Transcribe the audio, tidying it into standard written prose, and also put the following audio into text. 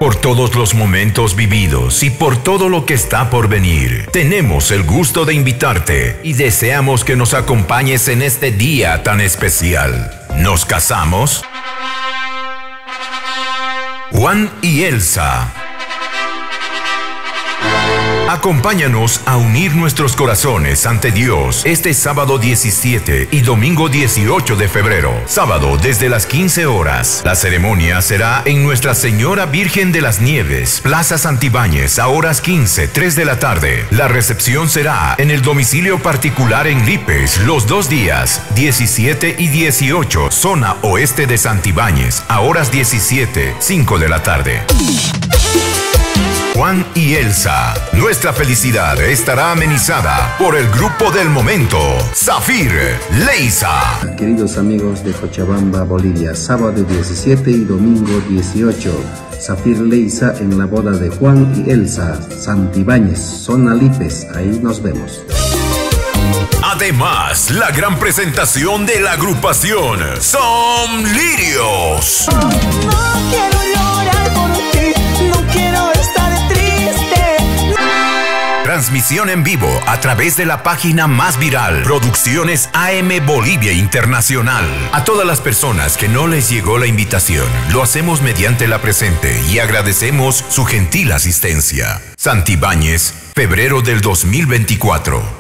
Por todos los momentos vividos y por todo lo que está por venir, tenemos el gusto de invitarte y deseamos que nos acompañes en este día tan especial. ¿Nos casamos? Juan y Elsa. Acompáñanos a unir nuestros corazones ante Dios este sábado 17 y domingo 18 de febrero. Sábado desde las 15 horas. La ceremonia será en Nuestra Señora Virgen de las Nieves, Plaza Santibáñez, a horas 15, 3 de la tarde. La recepción será en el domicilio particular en Lipes los 2 días, 17 y 18, zona oeste de Santibáñez, a horas 17, 5 de la tarde. Juan y Elsa. Nuestra felicidad estará amenizada por el grupo del momento, Zafir Leisa. Queridos amigos de Cochabamba, Bolivia, sábado 17 y domingo 18, Zafir Leisa en la boda de Juan y Elsa, Santibáñez, zona Lipes, ahí nos vemos. Además, la gran presentación de la agrupación Som Lirios. No quiero llorar por ti, no quiero estar triste. Transmisión en vivo a través de la página más viral, Producciones AM Bolivia Internacional. A todas las personas que no les llegó la invitación, lo hacemos mediante la presente y agradecemos su gentil asistencia. Santibáñez, febrero del 2024.